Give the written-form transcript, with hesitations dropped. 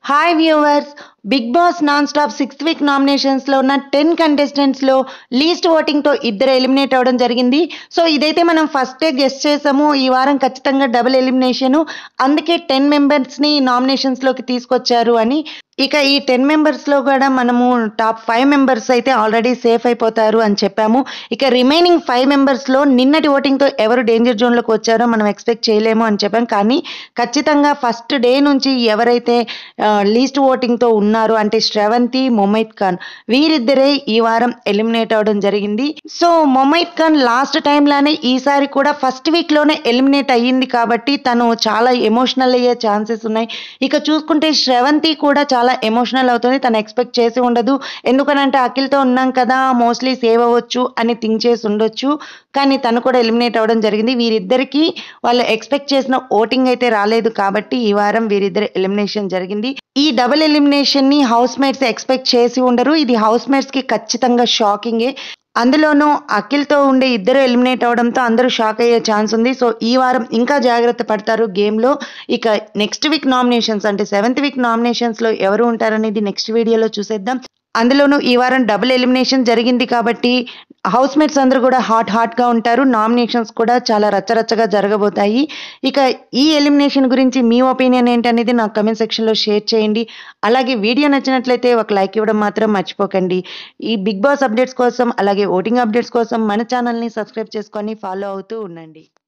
Hi viewers, Bigg Boss non stop 6th week నామినేషన్స్లో ఉన్న 10 కంటెస్టెంట్స్లో least ఓటింగ్తో ఇద్దరు ఎలిమినేట్ అవ్వడం జరిగింది. సో ఇదైతే మనం ఫస్టే గెస్ట్ చేసాము, ఈ వారం ఖచ్చితంగా డబుల్ ఎలిమినేషను, అందుకే 10 మెంబర్స్ని నామినేషన్స్లోకి తీసుకొచ్చారు అని. ఇక ఈ 10 మెంబర్స్లో కూడా మనము టాప్ 5 మెంబర్స్ అయితే ఆల్రెడీ సేఫ్ అయిపోతారు అని చెప్పాము. ఇక రిమైనింగ్ 5 మెంబర్స్లో నిన్నటి ఓటింగ్తో ఎవరు డేంజర్ జోన్లోకి వచ్చారో మనం ఎక్స్పెక్ట్ చేయలేము అని చెప్పాం. కానీ ఖచ్చితంగా ఫస్ట్ డే నుంచి ఎవరైతే లీస్ట్ ఓటింగ్తో ఉన్నారు అంటే sravanthi, ముమైత్ ఖాన్, వీరిద్దరే ఈ వారం ఎలిమినేట్ అవ్వడం జరిగింది. So Mumaith Khan last time లానే ఈసారి కూడా ఫస్ట్ వీక్లోనే ఎలిమినేట్ అయ్యింది కాబట్టి తను చాలా ఎమోషనల్ అయ్యే ఛాన్సెస్ ఉన్నాయి. ఇక చూసుకుంటే sravanthi కూడా చాలా ఎమోషనల్ అవుతుంది. తను ఎక్స్పెక్ట్ చేసి ఉండదు, ఎందుకనంటే అఖిల్తో ఉన్నాం కదా మోస్ట్లీ సేవ్ అవ్వచ్చు అని థింక్ చేసి ఉండొచ్చు. కానీ తను కూడా ఎలిమినేట్ అవ్వడం జరిగింది. వీరిద్దరికి వాళ్ళు ఎక్స్పెక్ట్ చేసిన ఓటింగ్ అయితే రాలేదు కాబట్టి ఈ వారం వీరిద్దరు ఎలిమినేషన్ జరిగింది. ఈ డబుల్ ఎలిమినేషన్ ని హౌస్ మేట్స్ ఎక్స్పెక్ట్ చేసి ఉండరు. ఇది హౌస్ మేట్స్ కి ఖచ్చితంగా షాకింగే. అందులోనూ అఖిల్తో ఉండే ఇద్దరు ఎలిమినేట్ అవడంతో అందరూ షాక్ అయ్యే ఛాన్స్ ఉంది. సో ఈ వారం ఇంకా జాగ్రత్త పడతారు గేమ్లో. ఇక నెక్స్ట్ వీక్ నామినేషన్స్ అంటే 7th వీక్ నామినేషన్స్లో ఎవరు ఉంటారనేది నెక్స్ట్ వీడియోలో చూసేద్దాం. అందులోనూ ఈ వారం డబుల్ ఎలిమినేషన్ జరిగింది కాబట్టి హౌస్ మేట్స్ అందరూ కూడా హాట్గా ఉంటారు. నామినేషన్స్ కూడా చాలా రచ్చరచ్చగా జరగబోతాయి. ఇక ఈ ఎలిమినేషన్ గురించి మీ ఒపీనియన్ ఏంటనేది నాకు కమెంట్ సెక్షన్లో షేర్ చేయండి. అలాగే వీడియో నచ్చినట్లయితే ఒక లైక్ ఇవ్వడం మాత్రం మర్చిపోకండి. ఈ బిగ్ బాస్ అప్డేట్స్ కోసం అలాగే ఓటింగ్ అప్డేట్స్ కోసం మన ఛానల్ని సబ్స్క్రైబ్ చేసుకొని ఫాలో అవుతూ ఉండండి.